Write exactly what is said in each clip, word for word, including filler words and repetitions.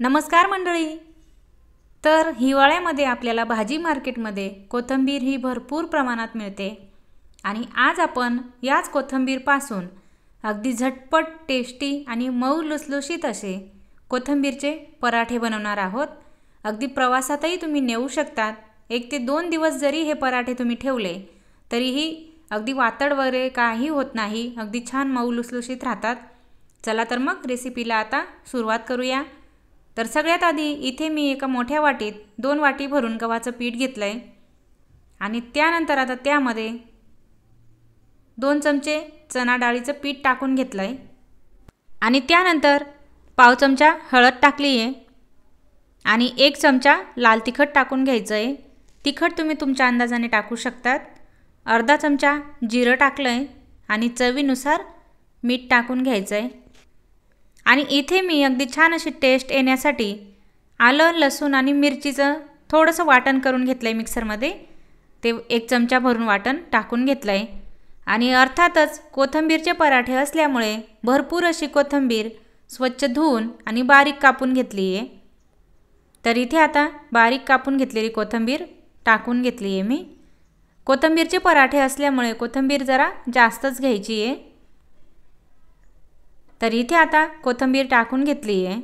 नमस्कार मंडळी। तर हिवाळ्यामध्ये आपल्याला भाजी मार्केटमध्ये कोथिंबीर ही भरपूर प्रमाणात मिळते आणि आज आपण याच कोथिंबीरपासून अगदी झटपट टेस्टी आणि मऊ लुसलुशीत असे कोथिंबीरचे पराठे बनवणार आहोत। अगदी प्रवासातही तुम्ही नेऊ शकतात। एक ते दोन दिवस जरी हे पराठे तुम्ही ठेवले तरीही अगदी वातड वगैरे काही होत नाही, अगदी छान मऊ लुसलुशीत राहतात। चला तर मग रेसिपीला आता सुरुवात करूया। तर सगळ्यात आधी इथे मी एका मोठ्या वाटीत दोन वाटी भरून गव्हाचं पीठ घेतलंय आणि त्यानंतर आता त्यामध्ये दोन चमचे चणा डाळीचं पीठ टाकून घेतलंय आणि त्यानंतर पाव चमचा हळद टाकली आहे आणि एक चमचा लाल तिखट टाकून घ्यायचं आहे। तिखट तुम्ही तुमच्या अंदाजाने टाकू शकतात। अर्धा चमचा जिरं टाकलंय आणि चवीनुसार मीठ टाकून घ्यायचं आहे। आणि इथे मी अगदी छान अशी टेस्ट येण्यासाठी आलं लसूण आणि मिरचीचं थोडंसं वाटण करून घेतलंय मिक्सरमध्ये। ते एक चमचा भरून वाटण टाकून घेतलंय आणि अर्थातच कोथिंबीरचे पराठे असल्यामुळे भरपूर अशी कोथिंबीर स्वच्छ धुवून आणि बारीक कापून घेतली आहे। तर इथे आता बारीक कापून घेतलेली कोथिंबीर टाकून घेतली आहे मी। कोथिंबीरचे पराठे असल्यामुळे कोथिंबीर जरा जास्तच घ्यायची आहे। तर इथे आता कोथिंबीर टाकून घेतली आहे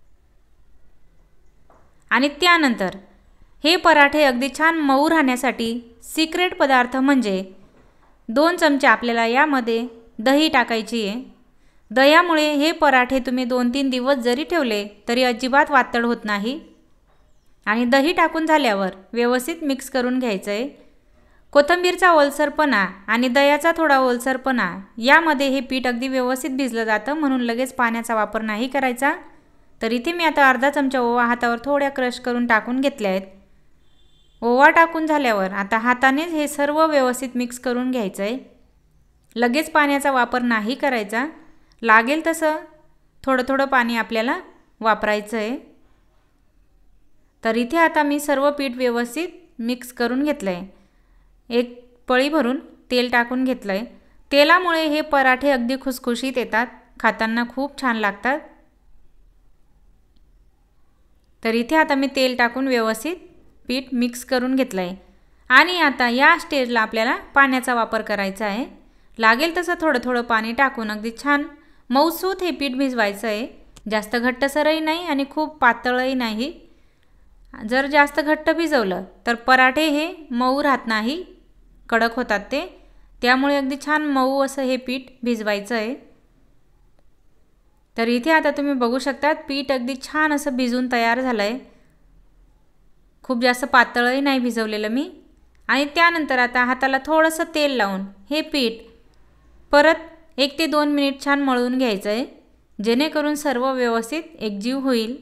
आणि त्यानंतर हे पराठे अगदी छान मऊ राहण्यासाठी सिक्रेट पदार्थ म्हणजे दोन चमचे आपल्याला यामध्ये दही टाकायची आहे। दह्यामुळे हे पराठे तुम्ही दोन तीन दिवस जरी ठेवले तरी अजिबात वातड होत नाही। आणि दही टाकून झाल्यावर व्यवस्थित मिक्स करून घ्यायचं आहे। कोथिंबीरचा ओलसरपणा आणि दह्याचा थोडा ओलसरपणा यामध्ये हे पीठ अगदी व्यवस्थित भिजलं जातं, म्हणून लगेच पाण्याचा वापर नाही करायचा। तर इथे मी आता अर्धा चमचा ओवा हातावर थोड्या क्रश करून टाकून घेतले आहेत। ओवा टाकून झाल्यावर आता हातानेच हे सर्व व्यवस्थित मिक्स करून घ्यायचं आहे। लगेच पाण्याचा वापर नाही करायचा, लागेल तसं थोडं थोडं पाणी आपल्याला वापरायचं आहे। तर इथे आता मी सर्व पीठ व्यवस्थित मिक्स करून घेतलं आहे। एक पळी भरून तेल टाकून घेतलं आहे। तेलामुळे हे पराठे अगदी खुसखुशीत येतात, खाताना खूप छान लागतात। तर इथे आता मी तेल टाकून व्यवस्थित पीठ मिक्स करून घेतलं आहे आणि आता या स्टेजला आपल्याला पाण्याचा वापर करायचा आहे। लागेल तसं थोडं थोडं पाणी टाकून अगदी छान मऊसूत हे पीठ भिजवायचं आहे। जास्त घट्टसरही नाही आणि खूप पातळही नाही। जर जास्त घट्ट भिजवलं तर पराठे हे मऊ राहत नाही, कडक होतात ते। त्यामुळे अगदी छान मऊ असं हे पीठ भिजवायचं आहे। तर इथे आता तुम्ही बघू शकता पीठ अगदी छान असं भिजून तयार झालं आहे। खूप जास्त पातळही नाही भिजवलेलं मी। आणि त्यानंतर आता हाताला थोडंसं तेल लावून हे पीठ परत एक ते दोन मिनिट छान मळून घ्यायचं आहे, जेणेकरून सर्व व्यवस्थित एकजीव होईल।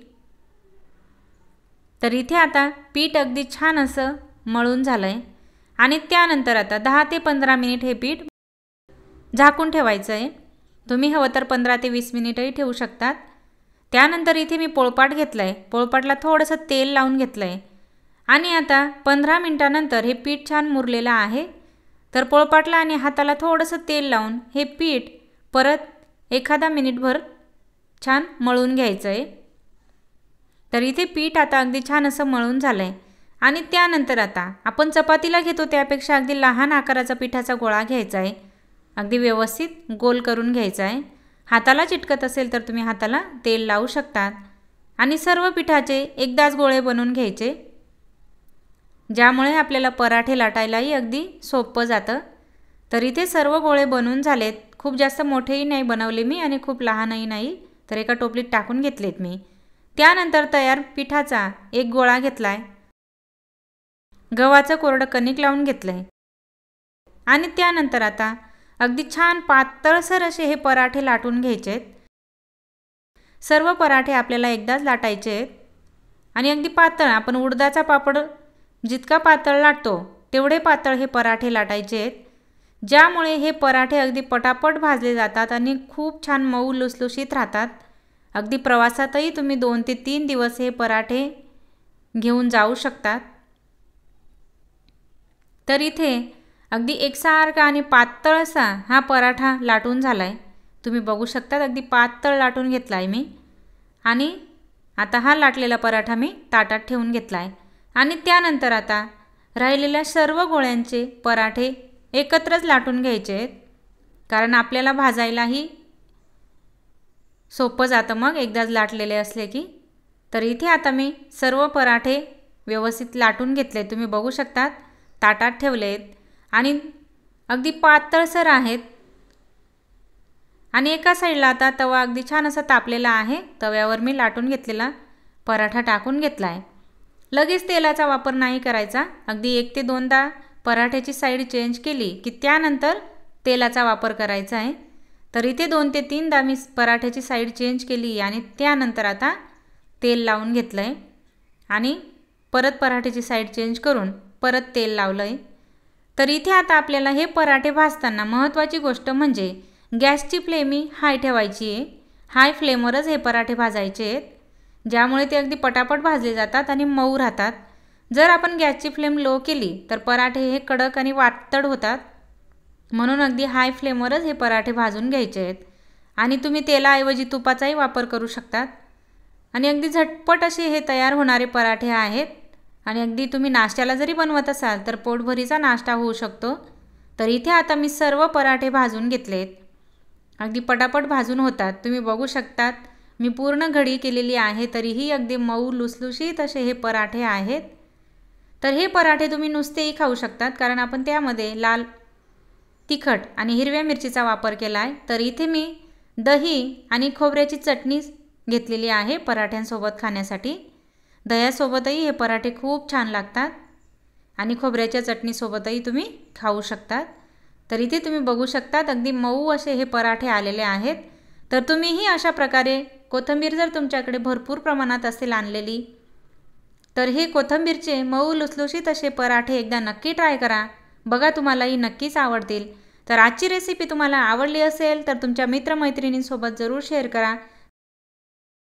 तर इथे आता पीठ अगदी छान असं मळून झालं आहे आणि त्यानंतर आता दहा ते पंधरा मिनिट हे पीठ झाकून ठेवायचं आहे। तुम्ही हवं तर पंधरा ते वीस मिनिटही ठेवू शकतात। त्यानंतर इथे मी पोळपाट घेतलं आहे, पोळपाटला थोडंसं तेल लावून घेतलं आहे आणि आता पंधरा मिनिटानंतर हे पीठ छान मुरलेलं आहे। तर पोळपाटला आणि हाताला थोडंसं तेल लावून हे पीठ परत एखादा मिनिटभर छान मळून घ्यायचं आहे। तर इथे पीठ आता अगदी छान असं मळून झालं आहे आणि त्यानंतर आता आपण चपातीला घेतो त्यापेक्षा अगदी लहान आकाराचा पिठाचा गोळा घ्यायचा आहे। अगदी व्यवस्थित गोल करून घ्यायचा आहे। हाताला चिटकत असेल तर तुम्ही हाताला तेल लावू शकतात आणि सर्व पिठाचे एकदाच गोळे बनवून घ्यायचे, ज्यामुळे आपल्याला पराठे लाटायलाही अगदी सोपं जातं। तर इथे सर्व गोळे बनवून झालेत। खूप जास्त मोठेही नाही बनवले मी आणि खूप लहानही नाही। तर एका टोपलीत टाकून घेतलेत मी। त्यानंतर तयार पिठाचा एक गोळा घेतलाय, गव्हाचं कोरडं कणिक लावून घेतलंय आणि त्यानंतर आता अगदी छान पातळसर असे हे पराठे लाटून घ्यायचे आहेत। सर्व पराठे आपल्याला एकदाच लाटायचे आहेत आणि अगदी पातळ, आपण उडदाचा पापड जितका पातळ लाटतो तेवढे पातळ हे पराठे लाटायचे आहेत, ज्यामुळे हे पराठे अगदी पटापट भाजले जातात आणि खूप छान मऊ लुसलुशीत राहतात। अगदी प्रवासातही तुम्ही दोन ते तीन दिवस हे पराठे घेऊन जाऊ शकतात। तर इथे अगदी एकसारखा आणि पातळ असा हा पराठा लाटून झालाय। तुम्ही बघू शकता अगदी पातळ लाटून घेतलाय मी आणि आता हा लाटलेला पराठा मी ताटात ठेवून घेतला आहे आणि त्यानंतर आता राहिलेल्या सर्व गोळ्यांचे पराठे एकत्रच लाटून घ्यायचे आहेत, कारण आपल्याला भाजायलाही सोपं जातं मग एकदाच लाटलेले असले की. तर इथे आता मी सर्व पराठे व्यवस्थित लाटून घेतले, तुम्ही बघू शकतात ताटात ठेवलेत आणि अगदी पातळसर आहेत. आणि एका साईडला आता तवा अगदी छान असा तापलेला आहे, तव्यावर मी लाटून घेतलेला पराठा टाकून घेतला आहे. लगेच तेलाचा वापर नाही करायचा, अगदी एक ते दोनदा पराठ्याची साईड चेंज केली की त्यानंतर तेलाचा वापर करायचा आहे. तर इथे दोन ते तीनदा मी पराठ्याची साईड चेंज केली आणि त्यानंतर आता तेल लावून घेतलं आहे आणि परत पराठ्याची साईड चेंज करून परत तेल लावलं आहे. तर इथे आता आपल्याला हे पराठे भाजताना महत्त्वाची गोष्ट म्हणजे गॅसची फ्लेम ही हाय ठेवायची आहे. हाय फ्लेमवरच हे पराठे भाजायचे आहेत, ज्यामुळे ते अगदी पटापट भाजले जातात आणि मऊ राहतात. जर आपण गॅसची फ्लेम लो केली तर पराठे हे कडक आणि वातड होतात, म्हणून अगदी हाय फ्लेमवरच हे पराठे भाजून घ्यायचे आहेत. आणि तुम्ही तेलाऐवजी तुपाचाही वापर करू शकतात. आणि अगदी झटपट असे हे तयार होणारे पराठे आहेत आणि अगदी तुम्ही नाश्त्याला जरी बनवत असाल तर पोटभरीचा नाश्ता होऊ शकतो. तर इथे आता मी सर्व पराठे भाजून घेतलेत, अगदी पटापट भाजून होतात. तुम्ही बघू शकतात मी पूर्ण घडी केलेली आहे, तरीही अगदी मऊ लुसलुशीत असे हे पराठे आहेत. तर हे पराठे तुम्ही नुसतेही खाऊ शकतात, कारण आपण त्यामध्ये लाल तिखट आणि हिरव्या मिरचीचा वापर केला आहे. तर इथे मी दही आणि खोबऱ्याची चटणी घेतलेली आहे पराठ्यांसोबत खाण्यासाठी. दह्यासोबतही हे पराठे खूप छान लागतात आणि खोबऱ्याच्या चटणीसोबतही तुम्ही खाऊ शकतात. तर इथे तुम्ही बघू शकतात अगदी मऊ असे हे पराठे आलेले आहेत. तर तुम्हीही अशा प्रकारे कोथिंबीर जर तुमच्याकडे भरपूर प्रमाणात असेल आणलेली, तर हे कोथिंबीरचे मऊ लुसलुशीत असे पराठे एकदा नक्की ट्राय करा, बघा तुम्हालाही नक्कीच आवडतील. तर आजची रेसिपी तुम्हाला आवडली असेल तर तुमच्या मित्रमैत्रिणींसोबत जरूर शेअर करा